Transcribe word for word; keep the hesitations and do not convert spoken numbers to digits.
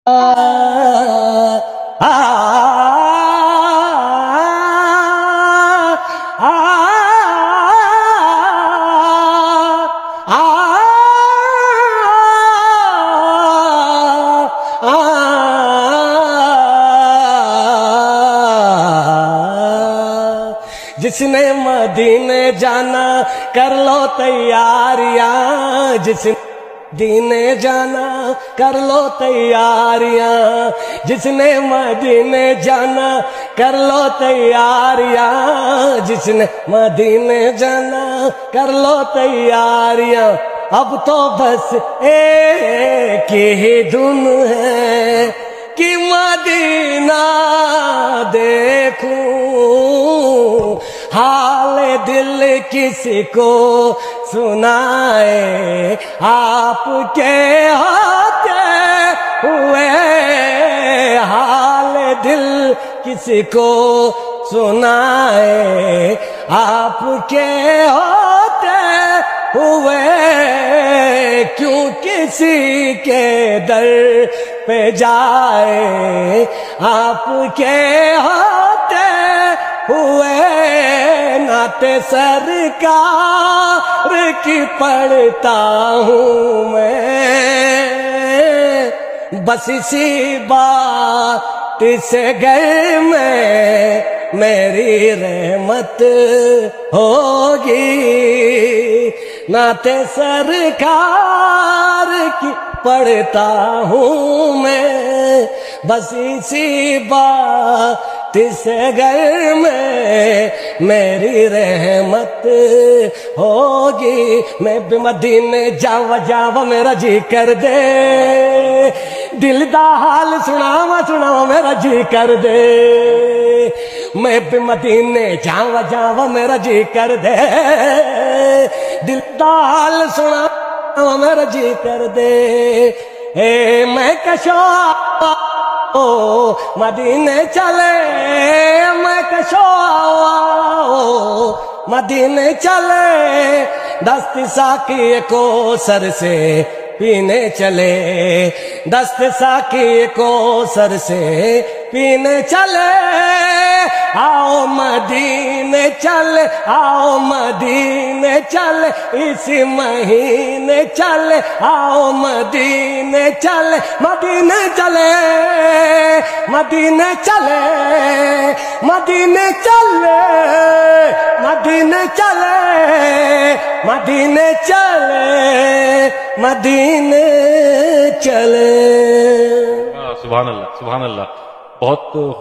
جس نے مدینے جانا کر لو تیاریاں، جس نے مدینے جانا کر لو تیاریاں، جس نے مدینے جانا کر لو تیاریاں، جس نے مدینے جانا کر لو تیاریاں، اب تو بس ایک ہی دھن ہے کہ مدینہ دیکھوں، حال دل کسی کو سنائے، آپ کے ہوتے ہوئے حال دل کسی کو سنائے، آپ کے ہوتے ہوئے کیوں کسی کے در پہ جائے، آپ کے ہوتے ہوئے نعت سرکار کی پڑھتا ہوں میں، بس اسی بات سے گھر میں میری رحمت ہوگی، نعت سرکار کی پڑھتا ہوں میں، بس اسی بات سے گھر میں میری رحمت ہوگی، میں بھی مدینے جاوا جاوا میرا جی کر دے، دل دا حال سناوا سناوا میرا جی کر دے، میں بھی مدینے جاوا جاوا میرا جی کر دے، دل دا حال سناوا میرا جی کر دے، اے میں کشو او مدینے چلے، میں کشو مدینے چلے، دست ساقی کو سر سے پینے چلے، دست ساقی کو سر سے پینے چلے، آؤ مدینے چل، آؤ مدینے چل، اسی مہینے چل، آؤ مدینے چل، مدینے چلے، مدینے چلے، مدینے چلے، مدینے چلے، مدینے چلے، مدینے چلے۔ سبحان اللہ سبحان اللہ، بہت